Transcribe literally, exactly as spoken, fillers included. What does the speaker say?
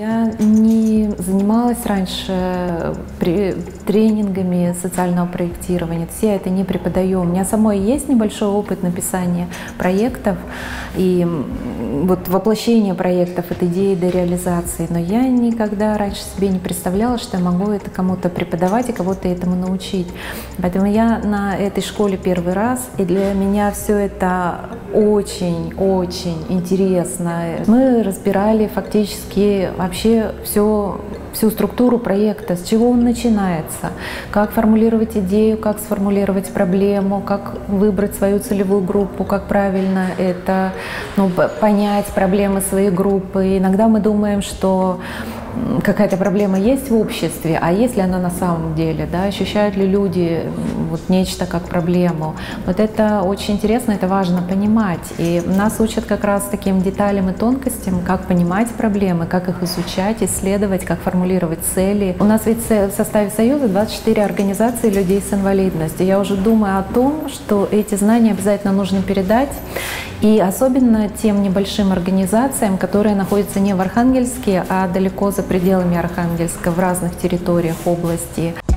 Я не занималась раньше при, тренингами социального проектирования, все это не преподаю. У меня самой есть небольшой опыт написания проектов и вот воплощения проектов от идеи до реализации, но я никогда раньше себе не представляла, что я могу это кому-то преподавать и кого-то этому научить. Поэтому я на этой школе первый раз, и для меня все это очень-очень интересно. Мы разбирали фактически вообще все, всю структуру проекта, с чего он начинается, как формулировать идею, как сформулировать проблему, как выбрать свою целевую группу, как правильно это, ну, понять проблемы своей группы. Иногда мы думаем, что какая-то проблема есть в обществе, а есть ли она на самом деле, да, ощущают ли люди вот нечто как проблему. Вот это очень интересно, это важно понимать. И нас учат как раз таким деталям и тонкостям, как понимать проблемы, как их изучать, исследовать, как формулировать цели. У нас ведь в составе Союза двадцать четыре организации людей с инвалидностью. Я уже думаю о том, что эти знания обязательно нужно передать. И особенно тем небольшим организациям, которые находятся не в Архангельске, а далеко за пределами Архангельска, в разных территориях области.